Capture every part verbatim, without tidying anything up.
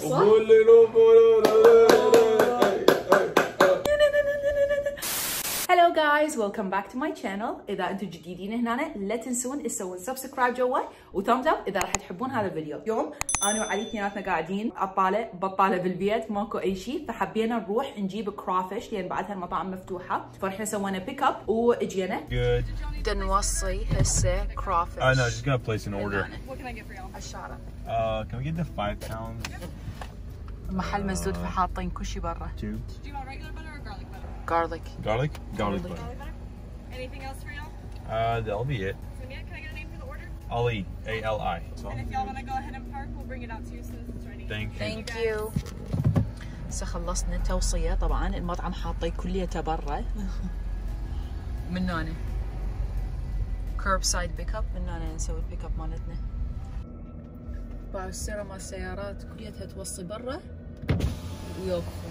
صح؟ Hello guys, welcome back to my channel. إذا أنتم جديدين هنا لا تنسون تسوون سبسكرايب جوا وثامز اب إذا راح تحبون هذا الفيديو. اليوم أنا وعلي اثنيناتنا قاعدين عطالة بطالة بالبيت ماكو أي شيء، فحبينا نروح نجيب كرافش لأن بعدها المطاعم مفتوحة، فرحنا سوينا بيك اب وإجينا. Good. بدنا نوصي هسه كرافش. I know, just gonna place an order. What can I get for y'all? الشارع. Uh, can we get the five pounds? محل مسدود فحاطين كل شيء برا. Two. Do you want regular butter or garlic butter? Garlic. Garlic? Garlic Garlic. butter. Garlic butter? Anything else for y'all? Uh, that'll be it. So yeah, can I get a name for the order? Ali. A L I. And if y'all want to go ahead and park, we'll bring it out to you as soon as it's ready. Thank you. Thank you. هسه خلصنا توصية، طبعا المطعم حاطيه كليته برا. من هنا. كيرب سايد بيك اب، من هنا نسوي البيك اب مالتنا. باع السيارة مال السيارات كليتها توصي برا ويوقفون.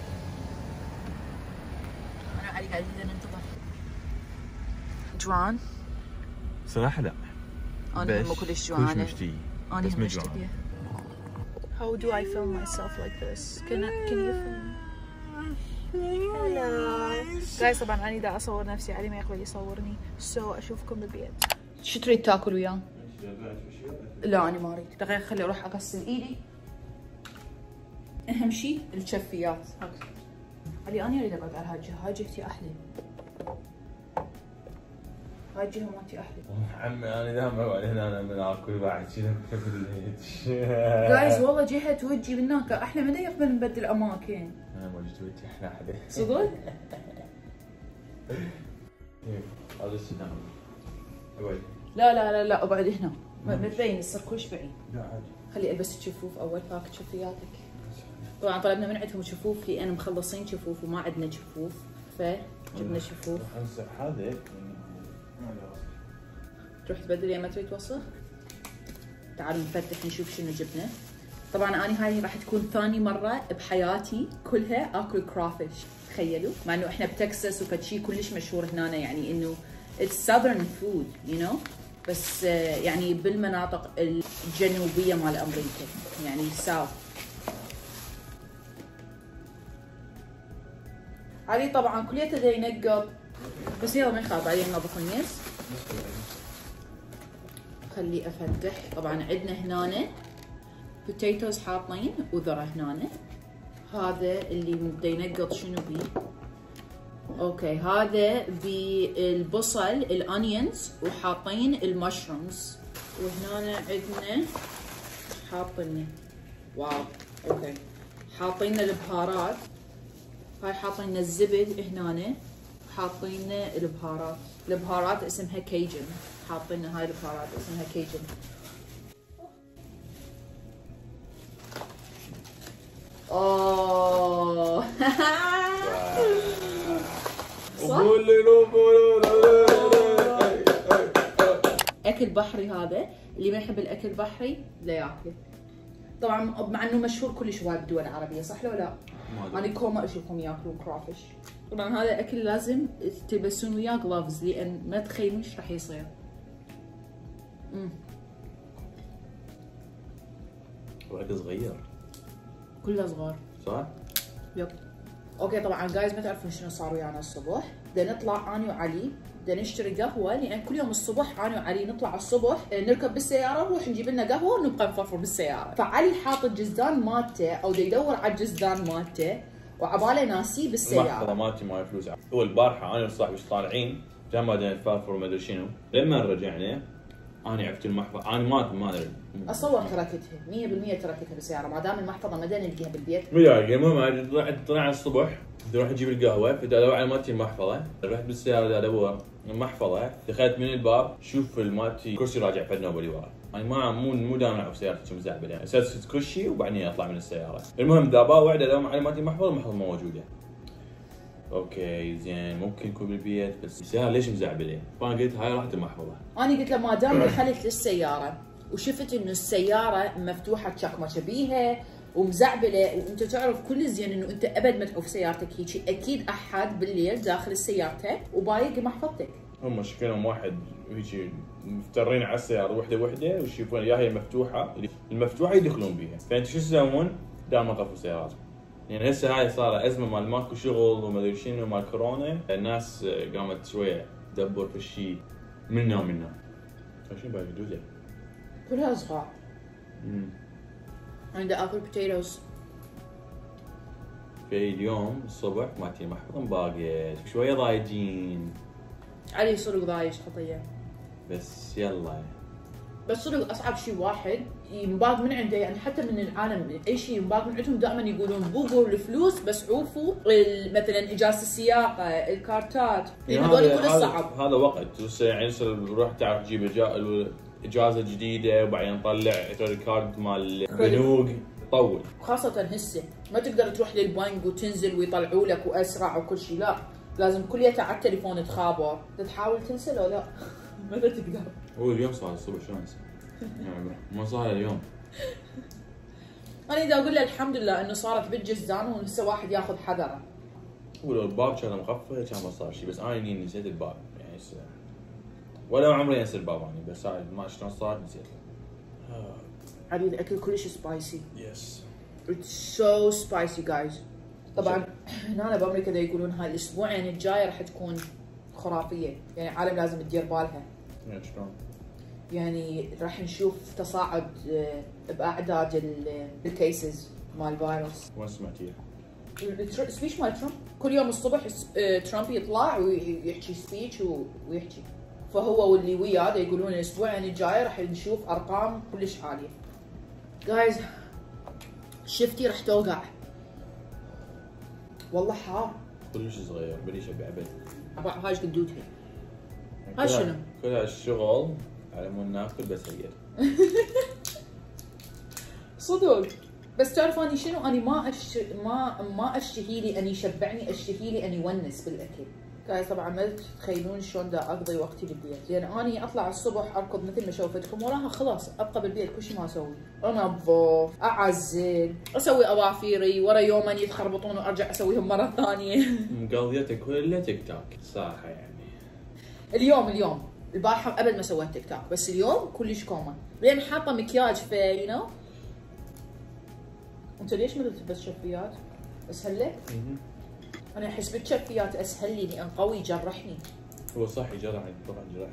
أنا وعلي قاعدين ننتظر. جوعان؟ صراحة لا. أنا هم كلش جوعانة. كلش مشتي. أنا بس هم مشتهية. How do I film myself like this? Can I, can you film? Hello. Guys طبعا أنا دا أصور نفسي، علي ما يقبل يصورني. So أشوفكم بالبيت. شو تريد تاكل وياه؟ لا أنا ما أريد، دقيقة خلي أروح أغسل إيدي. أهم شيء الشفيات. علي أنا أريد أقعد على هاي الجهة، هاي جهتي أحلى. هاي الجهة مالتي أحلى. عمي أنا دائما أقعد هنا أنا من آكل بعد كذا بالليل. جايز والله جهة وجهي من هناك أحلى، ما يقبل نبدل أماكن. أنا ما جيت وجهي أحلى أحلى. صدق؟ هذا السنان. أقعد. لا لا لا لا أقعد هنا، ما تبين يصير كلش بعيد. لا عادي. خلي ألبس الشفوف أول، باكت شفياتك. طبعا طلبنا من عندهم شفوف لأن مخلصين شفوف وما عندنا شفوف، فجبنا شفوف. امسح هذا. تروح تبدل يا ما تريد توصل؟ تعالوا نفتح نشوف شنو جبنا. طبعا أنا هاي راح تكون ثاني مرة بحياتي كلها آكل كرافش، تخيلوا؟ مع إنه إحنا بتكساس وفد شيء كلش مشهور هنا، يعني إنه it's southern food you know، بس يعني بالمناطق الجنوبية مال أمريكا، يعني south. علي طبعا كليته دا ينقط، بس يلا ما يخاف، علي ينظف النيس. خلي افتح. طبعا عندنا هنا بوتيتوز حاطين وذره هنا. هذا اللي دا ينقط شنو بيه؟ اوكي هذا بالبصل الانيونز وحاطين المشرومز، وهنا عندنا حاطين واو اوكي حاطين البهارات. هاي حاطين الزبد هنا، حاطين البهارات، البهارات اسمها كيجن، حاطين هاي البهارات اسمها كيجن. اوه اكل بحري، هذا اللي ما يحب الاكل البحري لا ياكله. طبعا مع انه مشهور كلش هواي بالدول العربيه، صح لو لا؟ انا كل ما اشوفهم ياكلون كرافش. طبعا هذا الاكل لازم تلبسون وياه جلافز لان ما تخيلون ايش راح يصير. امم وقت صغير. كله صغار. صح؟ يب. اوكي طبعا جايز ما تعرفون شنو صار ويانا الصبح، بدنا نطلع انا وعلي بدنا نشتري قهوه، لان كل يوم الصبح انا وعلي نطلع الصبح نركب بالسياره نروح نجيب لنا قهوه ونبقى نفرفر بالسياره. فعلي حاط الجزدان مالته او دا يدور على الجزدان مالته وعباله ناسيه بالسياره. المحفظه مالتي معي فلوس. هو البارحه انا وصاحبي طالعين كان ما بدنا نفرفر وما ادري شنو، لما رجعنا انا عرفت المحفظه، انا ما ما ادري. اصور تركتها مية بالمية، تركتها بالسياره، ما دام المحفظه ما بدنا نلقيها بالبيت. ملاقي المهم طلعت طلعنا الصبح نروح نجيب القهوه، فدور على مالتي المحفظه، رحت بالسياره ادور المحفظه، دخلت من الباب شوف مالتي كرسي راجع فد نوبلي ورا، انا ما مو مو دائما اعرف سيارتي مزعبله يعني، اساس كرسي وبعدين اطلع من السياره. المهم ذا باوع ادور على مالتي المحفظه، المحفظه ما موجوده. اوكي زين ممكن يكون بالبيت بس السياره ليش مزعبله؟ فانا قلت هاي راحت المحفظه. انا قلت له ما دام دخلت للسياره وشفت انه السياره مفتوحه تشكمشه بيها ومزعبله، وانت تعرف كل زين انه انت ابد ما تعوف سيارتك هيك، اكيد احد بالليل داخل سيارته وبايق محفظتك. هم شكلهم واحد هيك مفترين على السياره وحده وحده ويشوفون يا هي مفتوحه، المفتوحه يدخلون بيها، فانت شو تسوون؟ دائما قفوا سياراتهم. يعني هسه هاي صار ازمه مال ماكو شغل وما ادري شنو مال كورونا، الناس قامت شويه تدبر في الشيء منا ومنا. شنو باقي دوله؟ كلها صغار. امم عنده اكل بوتيتوز. في اليوم الصبح مالتي محفظ باقي شويه ضايجين. علي صدق ضايج خطيه. بس يلا. بس صدق اصعب شيء واحد ينباق من عنده، يعني حتى من العالم اي شيء ينباق من عندهم دائما يقولون بوقوا الفلوس بس عوفوا مثلا اجازه السياقه، الكارتات، يعني هذول كله صعب. هذا وقت بس يعني روح تعرف تجيب اجازه جديده وبعدين تطلع كريدت كارد مال البنوك طول. خاصه هسه ما تقدر تروح للبنك وتنزل ويطلعوا لك واسرع وكل شيء، لا لازم كليته على التليفون تخابر، تحاول تنسى لو لا متى تقدر. هو اليوم صار الصبح شلون انسى؟ يعني ما صار اليوم. انا اذا اقول له الحمد لله انه صارت بالجزدان وهسه واحد ياخذ حذره. ولو الباب كان مخفى كان ما صار شيء، بس انا اني نسيت الباب يعني هسه ولا عمري انسى الباب يعني، بس هاي ما شلون صار نسيت. علي الاكل كلش سبايسي. يس. It's so spicy guys. طبعا هنا بامريكا دا يقولون هاي الاسبوعين الجايه راح تكون خرافيه، يعني العالم لازم تدير بالها. يعني شلون؟ يعني راح نشوف تصاعد باعداد الكيسز مال الفيروس. وين سمعتيها؟ السبيتش مال ترامب كل يوم الصبح ترامب يطلع ويحكي سبيتش ويحكي، فهو واللي وياه يقولون الاسبوعين الجايه راح نشوف ارقام كلش عاليه. جايز شفتي راح توقع والله حار كلش صغير بليش ابي عبد. هاي ايش قدوتها؟ هاي شنو؟ كل هالشغل على مود ناكل بس هي صدق. بس تعرف اني شنو؟ اني ما أش... ما ما اشتهي لي اني يشبعني، اشتهي لي اني ونس بالاكل. جايز طبعا ما تتخيلون شلون دا اقضي وقتي بالبيت، لان اني اطلع الصبح اركض مثل ما شوفتكم، وراها خلاص ابقى بالبيت كل شيء ما اسوي، انظف، اعزل، اسوي اظافيري، ورا يومين يتخربطون وارجع اسويهم مره ثانيه. مقضيتها كلها تيك توك صراحه يعني. اليوم اليوم البارحه ابد ما سويت تيك توك، بس اليوم كلش كومن، لان حاطه مكياج في يو نو. انت ليش ما تلبس شفيات؟ اسهل لك؟ انا احس بالشفيات اسهل لي لان قوي جرحني. هو صح يجرحني طبعا جرحني.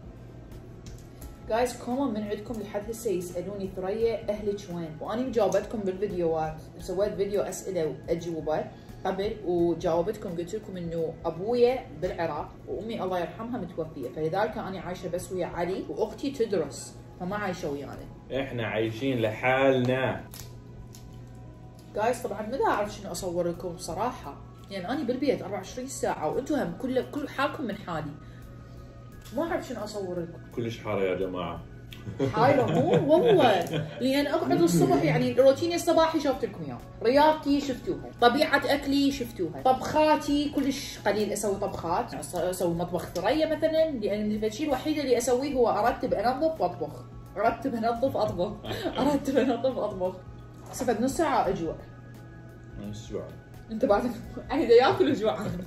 جايز كومن من عندكم لحد هسه يسالوني ثريا اهلك وين؟ وانا مجاوبتكم بالفيديوهات، سويت فيديو اسئله واجوبه قبل وجاوبتكم قلت لكم انه ابويا بالعراق وامي الله يرحمها متوفيه، فلذلك انا عايشه بس ويا علي واختي تدرس فما عايشه ويانا. احنا عايشين لحالنا. جايز طبعا ما اعرف شنو اصور لكم بصراحه، يعني انا بالبيت أربعة وعشرين ساعه وانتم هم كل كل حالكم من حالي. ما اعرف شنو اصور لكم. كلش حاره يا جماعه. حاله مو والله، لان اقعد الصبح يعني روتيني الصباحي شفت لكم اياه، رياضتي شفتوها، طبيعه اكلي شفتوها، طبخاتي كلش قليل اسوي طبخات، اسوي مطبخ ثريا مثلا، لان الشيء الوحيد اللي اسويه هو ارتب انظف واطبخ، ارتب انظف اطبخ، ارتب انظف اطبخ. صفت نص ساعه اجوع. نص ساعه. انت بعد عيد ياكل وجوعان.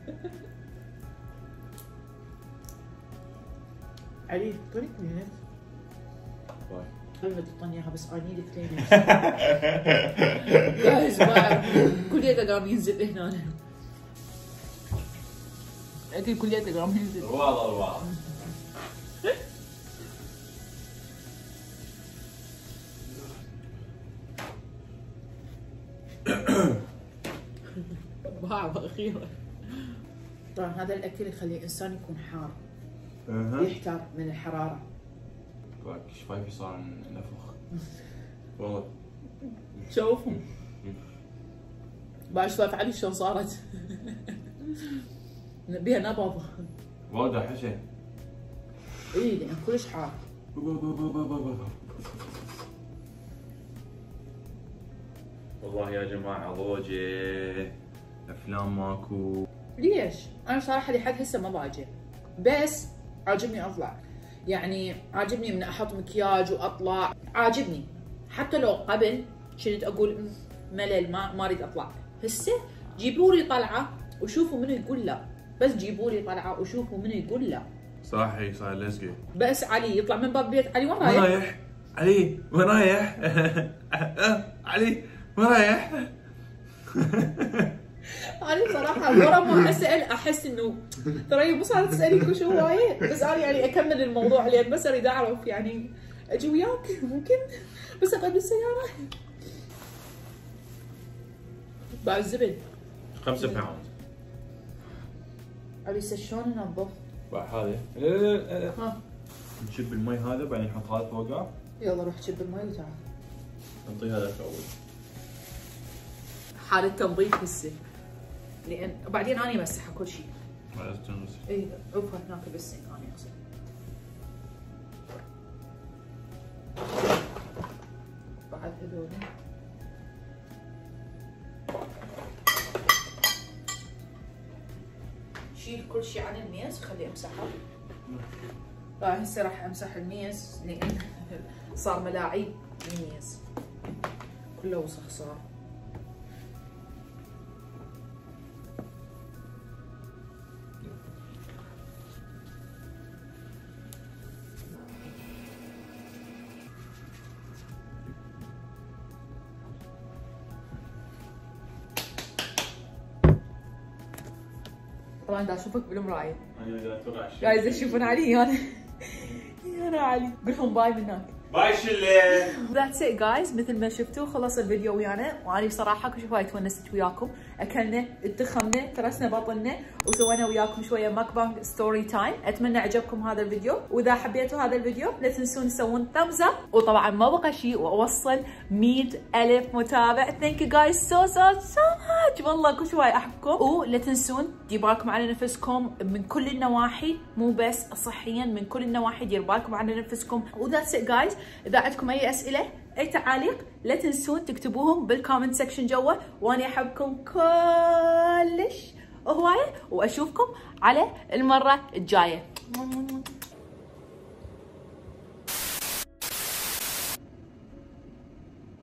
علي اعطيني كلينكس. باي. قبل تعطيني اياها بس I need كلينكس. جايز بعد كليته قام ينزل هنا. اكيد كليته قام ينزل. والله والله. بعض اخيرا. طبعا هذا الاكل يخلي الانسان يكون حار. اها. يحتار من الحراره. شفايفي صار نفخ. والله. شوفوا. بعد شفايف علي شلون صارت. بيها نبض. والله حشا. اي لان كلش حار. والله يا جماعه ضوجه افلام ماكو. ليش؟ انا صراحه لحد هسه ما باجي، بس عاجبني اطلع، يعني عاجبني من احط مكياج واطلع، عاجبني حتى لو قبل كنت اقول ملل ما ما اريد اطلع، هسه جيبوا لي طلعه وشوفوا منو يقول لا، بس جيبوا لي طلعه وشوفوا منو يقول لا. صاحي صار لزقه. بس علي يطلع من باب بيت علي وين رايح؟ رايح؟ رايح؟ علي وين رايح؟ علي ورايح. انا بصراحه ورا ما اسال احس انه ترى مو صارت تسالي كل شيء هوايه، بس انا يعني اكمل الموضوع لان بس اريد اعرف يعني اجي وياك ممكن بس اقعد بالسياره. بعد الزبد خمسة باوند. ابي شلون انظف؟ بعد هذه لا لا لا ها نشب المي هذا بعدين نحط هذا فوقه. يلا روح شب المي وتعال. نعطي هذا اول. حالة تنظيف هسه لان وبعدين انا امسحها كل شيء. بعد تنغسل. اي عفوا هناك بالسين انا اغسل. بعد هذول شيل كل شيء عن الميز وخليه امسحه. لا هسه راح امسح الميز لان صار ملاعيب الميز كله وسخ صار. طبعا دا اشوفك بالمرايه. انا اتوقع جايز يشوفون علي انا. انا علي قولهم باي من هناك. باي شله. That's it guys، مثل ما شفتوا خلص الفيديو ويانا، وانا بصراحه كل شيء هواي تونست وياكم، اكلنا اتخمنا ترسنا بطننا وسوينا وياكم شويه ماكبانج ستوري تايم. اتمنى عجبكم هذا الفيديو، واذا حبيتوا هذا الفيديو لا تنسون تسوون thumbs up، وطبعا ما بقى شيء واوصل مية ألف متابع. ثانك يو جايز سو سو سو ماتش، والله كل شيء هواي احبكم، ولا تنسون ديروا بالكم على نفسكم من كل النواحي، مو بس صحيا من كل النواحي، ديروا بالكم على نفسكم. وذاتس ات جايز، اذا عندكم اي اسئله اي تعاليق لا تنسون تكتبوهم بالكومنت سكشن جوا، وانا احبكم كلش هوايه، واشوفكم على المره الجايه.